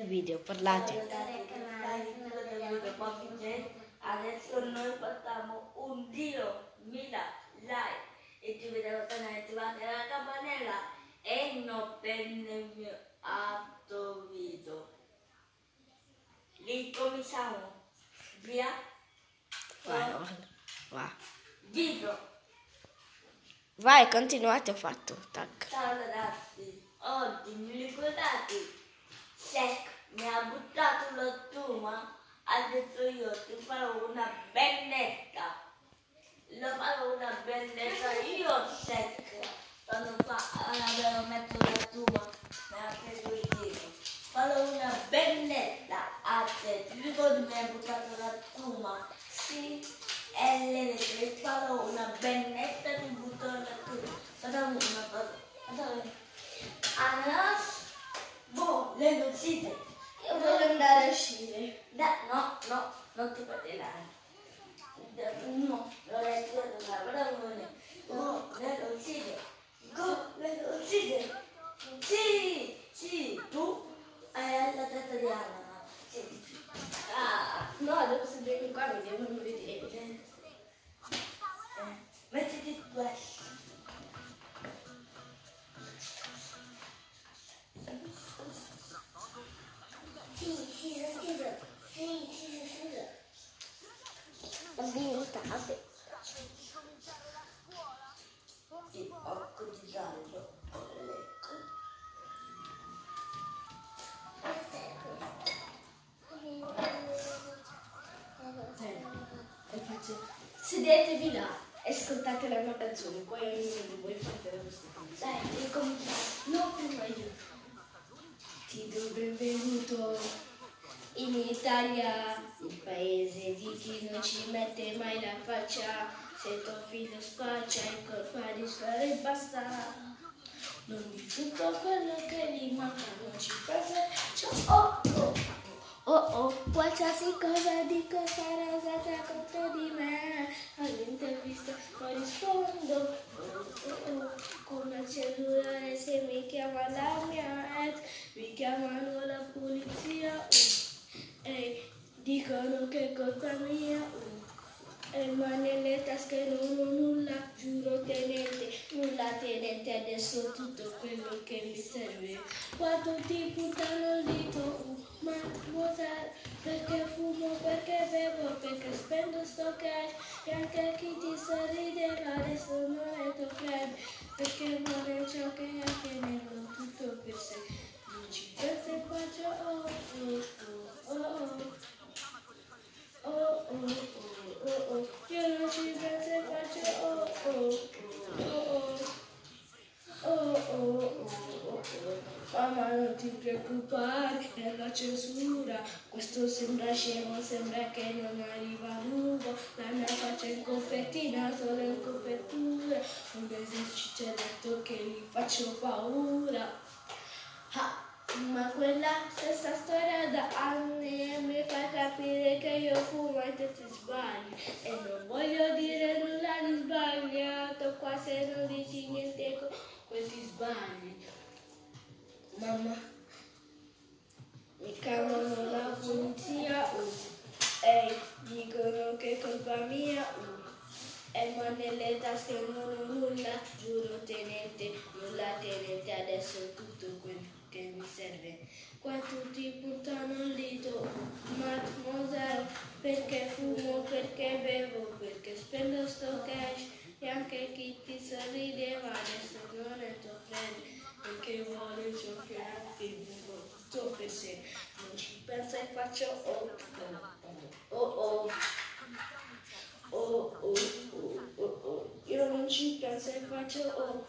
Video, parlate. Adesso noi facciamo un tiro, 1000 like e ci vediamo canale, attivate la campanella e non prende il mio altro video. Ricominciamo. Via. Vai. Video. Vai, continuate, ho fatto. Tac. Ciao ragazzi, oggi mi ricordate? Shaq mi ha buttato la spuma, adesso io ti farò una bennetta. Lo farò una bennetta io, Shaq. Quando avevo messo la spuma, mi ha preso il tiro. Farò una bennetta a te. Ti ricordi mi hai buttato la spuma? Sì. E le farò una bennetta e ti butto la spuma. Facciamo una cosa. Ananas. Boh, le lucide. Io voglio andare a uscire. No, non ti patinare. No, non è tutto una bravone. Go, le lucide. Go, le lucide. Sì, tu hai la testa di ananas. Sì. No, devo sedere qua, mi devono vedere. Mettiti qua. Ambientate. Il occo di giallo. Sedetevi là e ascoltate la mia canzone, poi ognuno di voi fate la vostra canzone. Dai, ricominciamo. No, prima io. Ti do benvenuto in Italia, il paese di chi non ci mette mai la faccia. Se tuo figlio spaccia è colpa di suore e basta. Non di tutto quello che gli manca, non ci pensa. Qualsiasi cosa dico sarà usata contro di me. All'intervista poi rispondo. Come al cellulare se mi chiama la mia ex, mi chiamano la polizia. E dicono che è colpa mia. E ma nelle tasche non ho nulla, giuro tenente, nulla tenente, adesso ho tutto quello che mi serve. Quando ti puntano il dito, ma perché fumo, perché bevo, perché spendo sto cash, e anche chi ti sorrideva adesso non è tuo friend, perché vuole ciò che ha, tenerlo tutto per sé. Non ci penso e faccio io non ci penso e faccio Mamma non ti preoccupare, è la censura. Questo sembra scemo, sembra che non arriva nudo. La mia faccia in copertina, solo in copertura. Un esercito ha detto che gli faccio paura. Ma quella stessa storia da anni mi fa capire che io fumo e te ti sbagli. E non voglio dire nulla di sbagliato qua se non dici niente quel ti sbagli. Mamma, mi chiamano la polizia e dicono che è colpa mia. Ma nelle tasche non ho nulla, giuro tenente, nulla tenente, adesso è tutto quello che mi serve. Qua tutti puntano il dito, mademoiselle, perché fumo, perché bevo, perché spendo sto cash, e anche chi ti sorrideva adesso non è tuo friend, perché vuole ciò che ha, ti dico tutto per sé. Non ci penso e faccio io non ci penso e faccio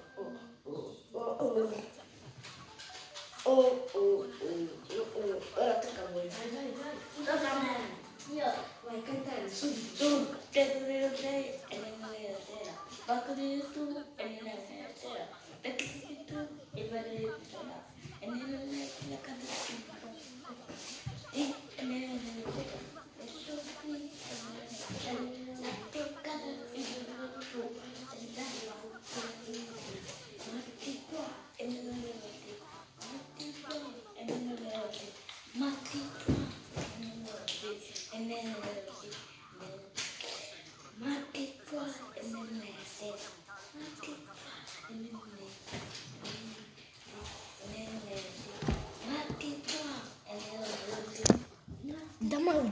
ora tocca a voi, vai. Tocca a me. Io Vai a cantare subito. Te lo devo dire e non è sera. Bacco di tu e non è sera. Perché sei tu e vado di sera. E non è la canto subito. Sì, e non è sera. E sono qui e non è sera. La toccata e non è tu. E dai, metti qua e non è metti. Metti qua e non è metti. Ma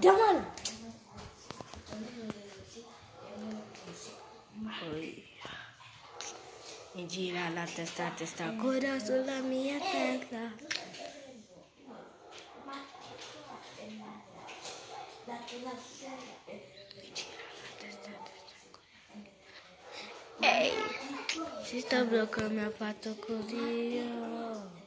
Dammi. Poi mi gira la testa ancora sulla mia testa. Ehi, si sta bloccando, mi ha fatto così.